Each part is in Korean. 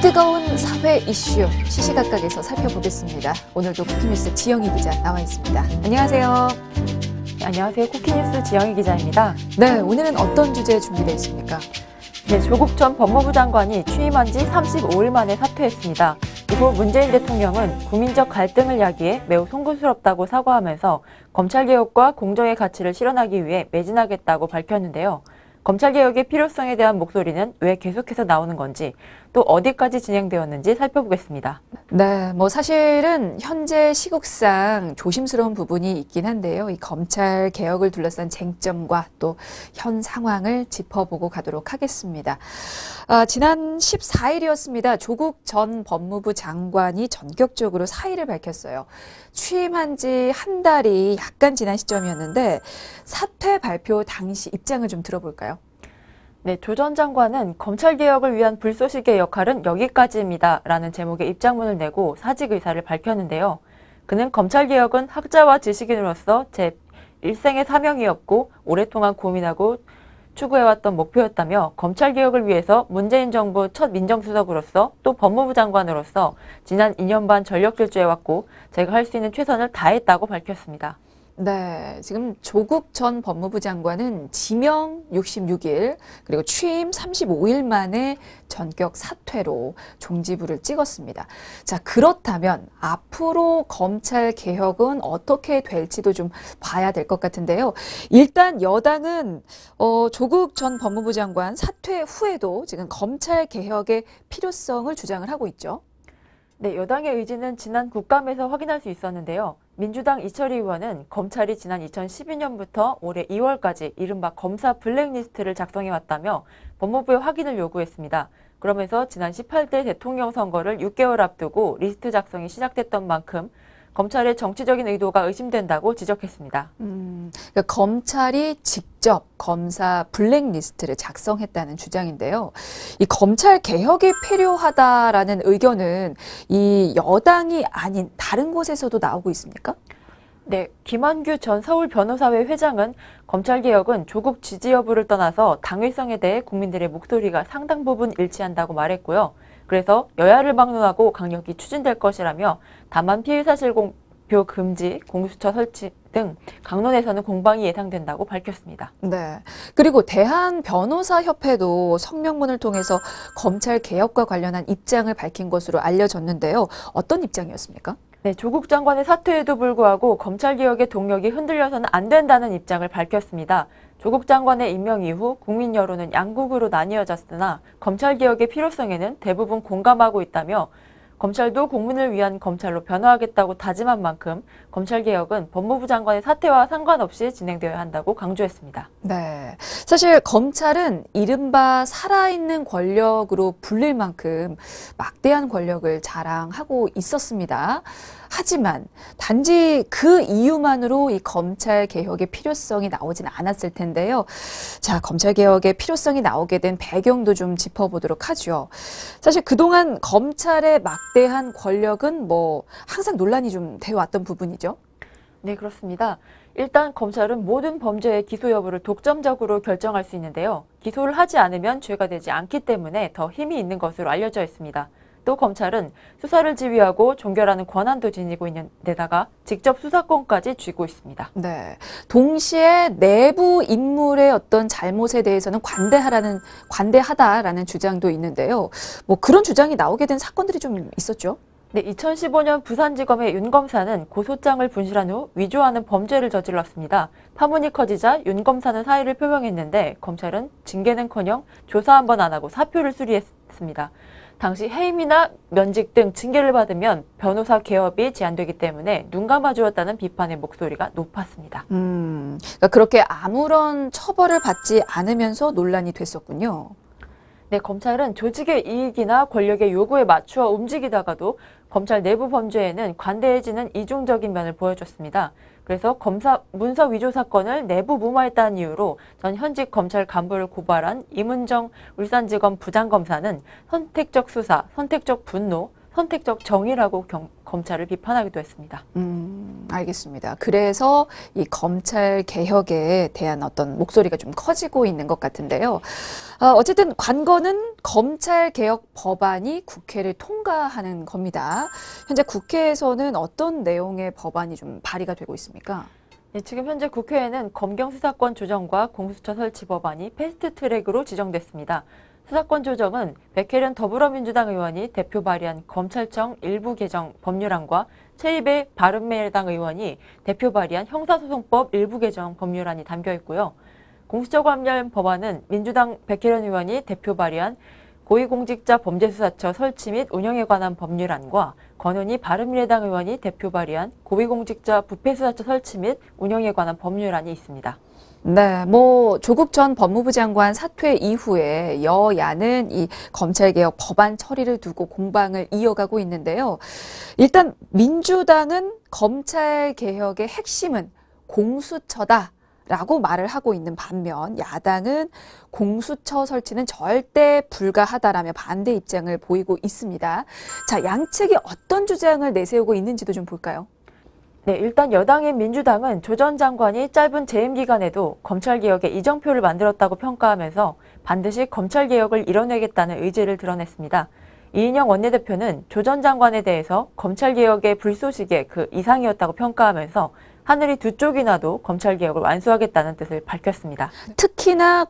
뜨거운 사회 이슈 시시각각에서 살펴보겠습니다. 오늘도 쿠키뉴스 지영희 기자 나와 있습니다. 안녕하세요. 네, 안녕하세요. 쿠키뉴스 지영희 기자입니다. 네, 오늘은 어떤 주제 준비되어 있습니까? 네, 조국 전 법무부 장관이 취임한 지 35일 만에 사퇴했습니다. 이후 문재인 대통령은 국민적 갈등을 야기해 매우 송구스럽다고 사과하면서 검찰개혁과 공정의 가치를 실현하기 위해 매진하겠다고 밝혔는데요. 검찰개혁의 필요성에 대한 목소리는 왜 계속해서 나오는 건지, 또 어디까지 진행되었는지 살펴보겠습니다. 네, 사실은 현재 시국상 조심스러운 부분이 있긴 한데요. 이 검찰 개혁을 둘러싼 쟁점과 또 현 상황을 짚어보고 가도록 하겠습니다. 지난 14일이었습니다. 조국 전 법무부 장관이 전격적으로 사의를 밝혔어요. 취임한 지 한 달이 약간 지난 시점이었는데 사퇴 발표 당시 입장을 좀 들어볼까요? 네, 조 전 장관은 검찰개혁을 위한 불쏘시개의 역할은 여기까지입니다 라는 제목의 입장문을 내고 사직 의사를 밝혔는데요. 그는 검찰개혁은 학자와 지식인으로서 제 일생의 사명이었고 오랫동안 고민하고 추구해왔던 목표였다며 검찰개혁을 위해서 문재인 정부 첫 민정수석으로서 또 법무부 장관으로서 지난 2년 반 전력 질주해왔고 제가 할 수 있는 최선을 다했다고 밝혔습니다. 네, 지금 조국 전 법무부 장관은 지명 66일 그리고 취임 35일 만에 전격 사퇴로 종지부를 찍었습니다. 자, 그렇다면 앞으로 검찰 개혁은 어떻게 될지도 좀 봐야 될 것 같은데요. 일단 여당은 조국 전 법무부 장관 사퇴 후에도 지금 검찰 개혁의 필요성을 주장을 하고 있죠. 네, 여당의 의지는 지난 국감에서 확인할 수 있었는데요. 민주당 이철희 의원은 검찰이 지난 2012년부터 올해 2월까지 이른바 검사 블랙리스트를 작성해왔다며 법무부의 확인을 요구했습니다. 그러면서 지난 18대 대통령 선거를 6개월 앞두고 리스트 작성이 시작됐던 만큼 검찰의 정치적인 의도가 의심된다고 지적했습니다. 그러니까 검찰이 직접 검사 블랙리스트를 작성했다는 주장인데요. 이 검찰 개혁이 필요하다라는 의견은 이 여당이 아닌 다른 곳에서도 나오고 있습니까? 네, 김한규 전 서울변호사회 회장은 검찰개혁은 조국 지지 여부를 떠나서 당위성에 대해 국민들의 목소리가 상당 부분 일치한다고 말했고요. 그래서 여야를 막론하고 강력히 추진될 것이라며 다만 피의사실 공표 금지, 공수처 설치 등 강론에서는 공방이 예상된다고 밝혔습니다. 네. 그리고 대한변호사협회도 성명문을 통해서 검찰 개혁과 관련한 입장을 밝힌 것으로 알려졌는데요. 어떤 입장이었습니까? 네, 조국 장관의 사퇴에도 불구하고 검찰개혁의 동력이 흔들려서는 안 된다는 입장을 밝혔습니다. 조국 장관의 임명 이후 국민 여론은 양국으로 나뉘어졌으나 검찰개혁의 필요성에는 대부분 공감하고 있다며 검찰도 국민을 위한 검찰로 변화하겠다고 다짐한 만큼 검찰개혁은 법무부 장관의 사퇴와 상관없이 진행되어야 한다고 강조했습니다. 네, 사실 검찰은 이른바 살아있는 권력으로 불릴 만큼 막대한 권력을 자랑하고 있었습니다. 하지만 단지 그 이유만으로 이 검찰 개혁의 필요성이 나오진 않았을 텐데요. 자, 검찰 개혁의 필요성이 나오게 된 배경도 좀 짚어보도록 하죠. 사실 그동안 검찰의 막대한 권력은 항상 논란이 좀 되어 왔던 부분이죠. 네, 그렇습니다. 일단 검찰은 모든 범죄의 기소 여부를 독점적으로 결정할 수 있는데요. 기소를 하지 않으면 죄가 되지 않기 때문에 더 힘이 있는 것으로 알려져 있습니다. 또 검찰은 수사를 지휘하고 종결하는 권한도 지니고 있는 데다가 직접 수사권까지 쥐고 있습니다. 네, 동시에 내부 인물의 어떤 잘못에 대해서는 관대하다라는 주장도 있는데요. 그런 주장이 나오게 된 사건들이 좀 있었죠. 네, 2015년 부산지검의 윤 검사는 고소장을 분실한 후 위조하는 범죄를 저질렀습니다. 파문이 커지자 윤 검사는 사의를 표명했는데 검찰은 징계는커녕 조사 한 번 안 하고 사표를 수리했습니다. 당시 해임이나 면직 등 징계를 받으면 변호사 개업이 제한되기 때문에 눈 감아주었다는 비판의 목소리가 높았습니다. 그러니까 그렇게 아무런 처벌을 받지 않으면서 논란이 됐었군요. 네, 검찰은 조직의 이익이나 권력의 요구에 맞추어 움직이다가도 검찰 내부 범죄에는 관대해지는 이중적인 면을 보여줬습니다. 그래서 검사 문서 위조 사건을 내부 무마했다는 이유로 전 현직 검찰 간부를 고발한 이문정 울산지검 부장검사는 선택적 수사, 선택적 분노, 선택적 정의라고 검찰을 비판하기도 했습니다. 알겠습니다. 그래서 이 검찰 개혁에 대한 어떤 목소리가 좀 커지고 있는 것 같은데요. 어쨌든 관건은 검찰 개혁 법안이 국회를 통과하는 겁니다. 현재 국회에서는 어떤 내용의 법안이 좀 발의가 되고 있습니까? 네, 지금 현재 국회에는 검경 수사권 조정과 공수처 설치 법안이 패스트트랙으로 지정됐습니다. 수사권 조정은 백혜련 더불어민주당 의원이 대표 발의한 검찰청 일부 개정 법률안과 최입의 바른미래당 의원이 대표 발의한 형사소송법 일부 개정 법률안이 담겨 있고요. 공수처 관련 법안은 민주당 백혜련 의원이 대표 발의한 고위공직자 범죄수사처 설치 및 운영에 관한 법률안과 권은희 바른미래당 의원이 대표 발의한 고위공직자 부패수사처 설치 및 운영에 관한 법률안이 있습니다. 네, 조국 전 법무부 장관 사퇴 이후에 여야는 이 검찰개혁 법안 처리를 두고 공방을 이어가고 있는데요. 일단 민주당은 검찰개혁의 핵심은 공수처다라고 말을 하고 있는 반면 야당은 공수처 설치는 절대 불가하다라며 반대 입장을 보이고 있습니다. 자, 양측이 어떤 주장을 내세우고 있는지도 좀 볼까요? 네, 일단 여당인 민주당은 조 전 장관이 짧은 재임 기간에도 검찰개혁의 이정표를 만들었다고 평가하면서 반드시 검찰개혁을 이뤄내겠다는 의지를 드러냈습니다. 이인영 원내대표는 조 전 장관에 대해서 검찰개혁의 불쏘시개 그 이상이었다고 평가하면서 하늘이 두 쪽이 나도 검찰개혁을 완수하겠다는 뜻을 밝혔습니다. 특히나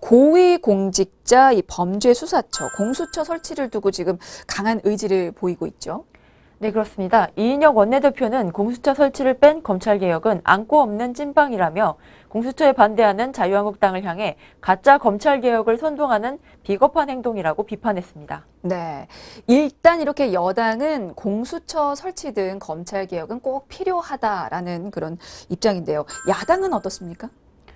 고위공직자 이 범죄수사처, 공수처 설치를 두고 지금 강한 의지를 보이고 있죠. 네, 그렇습니다. 이인영 원내대표는 공수처 설치를 뺀 검찰개혁은 안고 없는 찐빵이라며 공수처에 반대하는 자유한국당을 향해 가짜 검찰개혁을 선동하는 비겁한 행동이라고 비판했습니다. 네, 일단 이렇게 여당은 공수처 설치 등 검찰개혁은 꼭 필요하다라는 그런 입장인데요. 야당은 어떻습니까?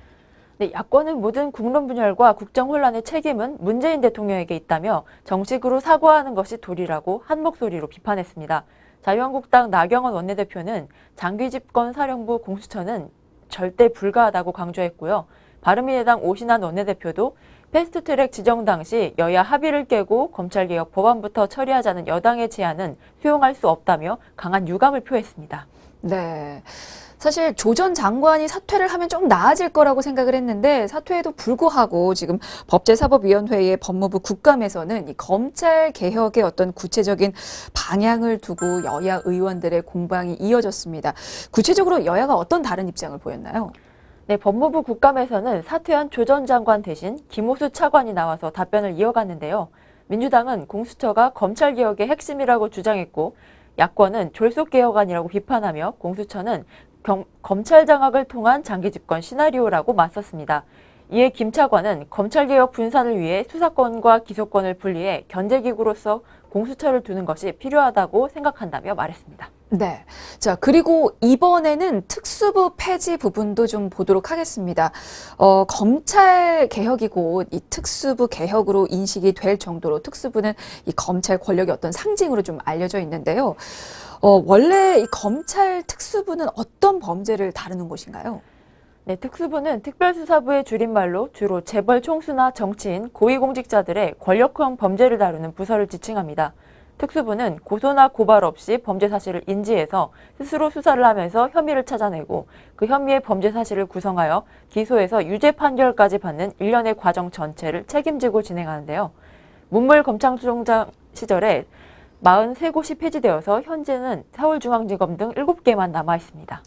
네, 야권은 모든 국론 분열과 국정 혼란의 책임은 문재인 대통령에게 있다며 정식으로 사과하는 것이 도리라고 한 목소리로 비판했습니다. 자유한국당 나경원 원내대표는 장기 집권 사령부 공수처는 절대 불가하다고 강조했고요. 바른미래당 오신환 원내대표도 패스트트랙 지정 당시 여야 합의를 깨고 검찰개혁 법안부터 처리하자는 여당의 제안은 수용할 수 없다며 강한 유감을 표했습니다. 네. 사실 조 전 장관이 사퇴를 하면 좀 나아질 거라고 생각을 했는데 사퇴에도 불구하고 지금 법제사법위원회의 법무부 국감에서는 이 검찰 개혁의 어떤 구체적인 방향을 두고 여야 의원들의 공방이 이어졌습니다. 구체적으로 여야가 어떤 다른 입장을 보였나요? 네, 법무부 국감에서는 사퇴한 조 전 장관 대신 김오수 차관이 나와서 답변을 이어갔는데요. 민주당은 공수처가 검찰개혁의 핵심이라고 주장했고 야권은 졸속개혁안이라고 비판하며 공수처는 검찰 장악을 통한 장기 집권 시나리오라고 맞섰습니다. 이에 김 차관은 검찰개혁 분산을 위해 수사권과 기소권을 분리해 견제기구로서 공수처를 두는 것이 필요하다고 생각한다며 말했습니다. 네. 자, 그리고 이번에는 특수부 폐지 부분도 좀 보도록 하겠습니다. 검찰 개혁이 곧 이 특수부 개혁으로 인식이 될 정도로 특수부는 이 검찰 권력의 어떤 상징으로 좀 알려져 있는데요. 원래 이 검찰 특수부는 어떤 범죄를 다루는 곳인가요? 네, 특수부는 특별수사부의 줄임말로 주로 재벌 총수나 정치인, 고위공직자들의 권력형 범죄를 다루는 부서를 지칭합니다. 특수부는 고소나 고발 없이 범죄 사실을 인지해서 스스로 수사를 하면서 혐의를 찾아내고 그 혐의의 범죄 사실을 구성하여 기소해서 유죄 판결까지 받는 일련의 과정 전체를 책임지고 진행하는데요. 문물검찰총장 시절에 43곳이 폐지되어서 현재는 서울중앙지검 등 7개만 남아 있습니다.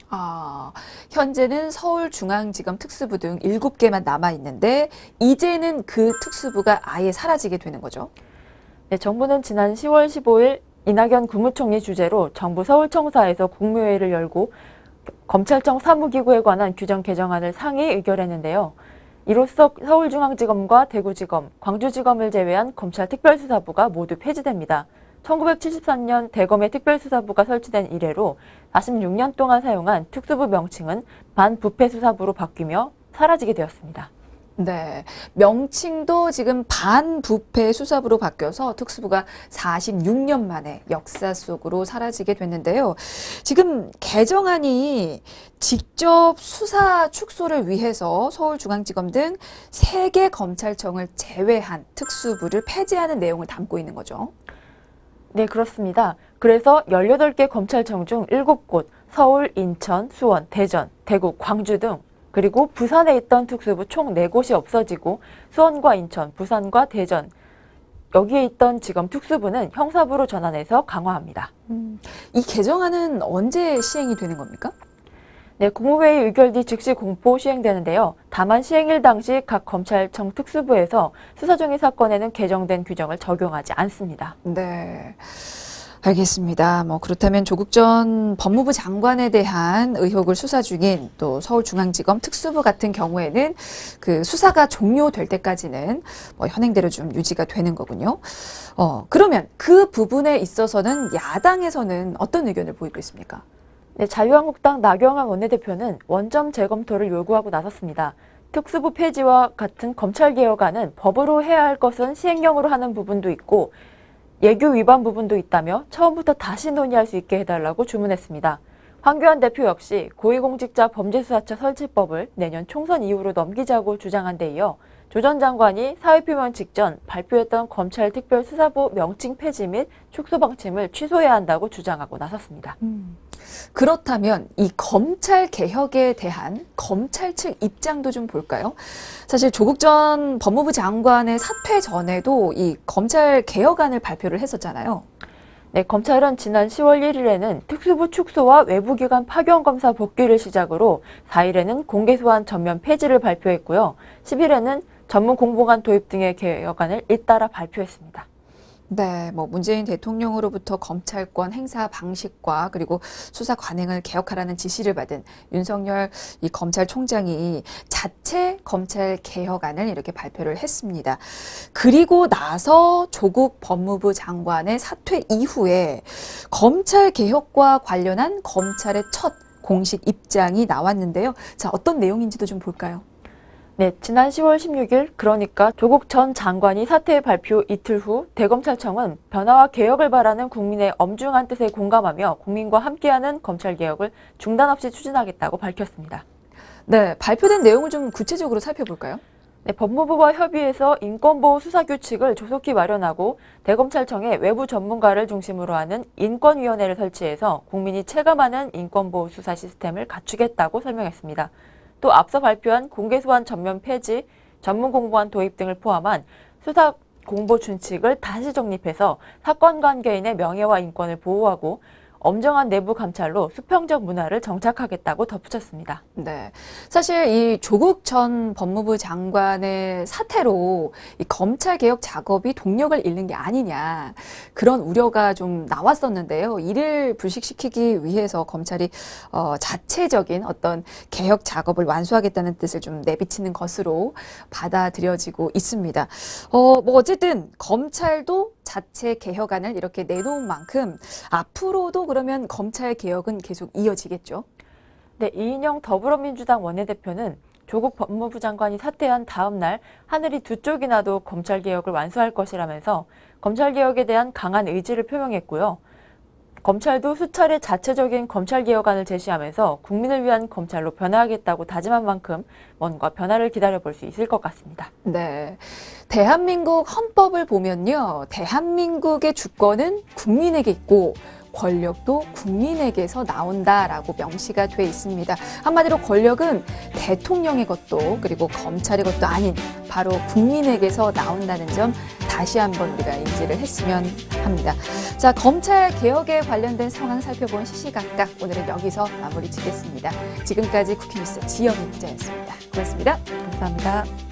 현재는 서울중앙지검 특수부 등 7개만 남아 있는데 이제는 그 특수부가 아예 사라지게 되는 거죠? 네, 정부는 지난 10월 15일 이낙연 국무총리 주재로 정부 서울청사에서 국무회의를 열고 검찰청 사무기구에 관한 규정 개정안을 상위 의결했는데요. 이로써 서울중앙지검과 대구지검, 광주지검을 제외한 검찰특별수사부가 모두 폐지됩니다. 1973년 대검의 특별수사부가 설치된 이래로 46년 동안 사용한 특수부 명칭은 반부패수사부로 바뀌며 사라지게 되었습니다. 네, 명칭도 지금 반부패 수사부로 바뀌어서 특수부가 46년 만에 역사 속으로 사라지게 됐는데요. 지금 개정안이 직접 수사 축소를 위해서 서울중앙지검 등 3개 검찰청을 제외한 특수부를 폐지하는 내용을 담고 있는 거죠. 네, 그렇습니다. 그래서 18개 검찰청 중 7곳, 서울, 인천, 수원, 대전, 대구, 광주 등 그리고 부산에 있던 특수부 총 4곳이 없어지고 수원과 인천, 부산과 대전, 여기에 있던 지검 특수부는 형사부로 전환해서 강화합니다. 이 개정안은 언제 시행이 되는 겁니까? 네, 국무회의 의결 뒤 즉시 공포 시행되는데요. 다만 시행일 당시 각 검찰청 특수부에서 수사 중인 사건에는 개정된 규정을 적용하지 않습니다. 네. 알겠습니다. 그렇다면 조국 전 법무부 장관에 대한 의혹을 수사 중인 또 서울중앙지검 특수부 같은 경우에는 그 수사가 종료될 때까지는 현행대로 좀 유지가 되는 거군요. 그러면 그 부분에 있어서는 야당에서는 어떤 의견을 보이고 있습니까? 네, 자유한국당 나경원 원내대표는 원점 재검토를 요구하고 나섰습니다. 특수부 폐지와 같은 검찰개혁안은 법으로 해야 할 것은 시행령으로 하는 부분도 있고 예규 위반 부분도 있다며 처음부터 다시 논의할 수 있게 해달라고 주문했습니다. 황교안 대표 역시 고위공직자 범죄수사처 설치법을 내년 총선 이후로 넘기자고 주장한 데 이어 조 전 장관이 사회표명 직전 발표했던 검찰특별수사부 명칭 폐지 및 축소 방침을 취소해야 한다고 주장하고 나섰습니다. 그렇다면 이 검찰 개혁에 대한 검찰 측 입장도 좀 볼까요? 사실 조국 전 법무부 장관의 사퇴 전에도 이 검찰 개혁안을 발표를 했었잖아요. 네, 검찰은 지난 10월 1일에는 특수부 축소와 외부기관 파견 검사 복귀를 시작으로 4일에는 공개소환 전면 폐지를 발표했고요. 10일에는 전문 공보관 도입 등의 개혁안을 잇따라 발표했습니다. 네, 문재인 대통령으로부터 검찰권 행사 방식과 그리고 수사 관행을 개혁하라는 지시를 받은 윤석열 이 검찰총장이 자체 검찰 개혁안을 이렇게 발표를 했습니다. 그리고 나서 조국 법무부 장관의 사퇴 이후에 검찰 개혁과 관련한 검찰의 첫 공식 입장이 나왔는데요. 자, 어떤 내용인지도 좀 볼까요? 네, 지난 10월 16일 그러니까 조국 전 장관이 사퇴 발표 이틀 후 대검찰청은 변화와 개혁을 바라는 국민의 엄중한 뜻에 공감하며 국민과 함께하는 검찰개혁을 중단 없이 추진하겠다고 밝혔습니다. 네, 발표된 내용을 좀 구체적으로 살펴볼까요? 네, 법무부와 협의해서 인권보호 수사규칙을 조속히 마련하고 대검찰청에 외부 전문가를 중심으로 하는 인권위원회를 설치해서 국민이 체감하는 인권보호 수사 시스템을 갖추겠다고 설명했습니다. 또 앞서 발표한 공개소환 전면 폐지, 전문 공보관 도입 등을 포함한 수사 공보 준칙을 다시 정립해서 사건 관계인의 명예와 인권을 보호하고 엄정한 내부 감찰로 수평적 문화를 정착하겠다고 덧붙였습니다. 네, 사실 이 조국 전 법무부 장관의 사태로 이 검찰 개혁 작업이 동력을 잃는 게 아니냐 그런 우려가 좀 나왔었는데요. 이를 불식시키기 위해서 검찰이 자체적인 어떤 개혁 작업을 완수하겠다는 뜻을 좀 내비치는 것으로 받아들여지고 있습니다. 어쨌든 검찰도 자체 개혁안을 이렇게 내놓은 만큼 앞으로도 그러면 검찰 개혁은 계속 이어지겠죠? 네, 이인영 더불어민주당 원내대표는 조국 법무부 장관이 사퇴한 다음 날 하늘이 두 쪽이 나도 검찰개혁을 완수할 것이라면서 검찰개혁에 대한 강한 의지를 표명했고요. 검찰도 수차례 자체적인 검찰개혁안을 제시하면서 국민을 위한 검찰로 변화하겠다고 다짐한 만큼 뭔가 변화를 기다려볼 수 있을 것 같습니다. 네, 대한민국 헌법을 보면요. 대한민국의 주권은 국민에게 있고 권력도 국민에게서 나온다라고 명시가 돼 있습니다. 한마디로 권력은 대통령의 것도 그리고 검찰의 것도 아닌 바로 국민에게서 나온다는 점 다시 한번 우리가 인지를 했으면 합니다. 자, 검찰 개혁에 관련된 상황 살펴본 시시각각 오늘은 여기서 마무리 짓겠습니다. 지금까지 쿠키뉴스 지영희 기자였습니다. 고맙습니다. 감사합니다.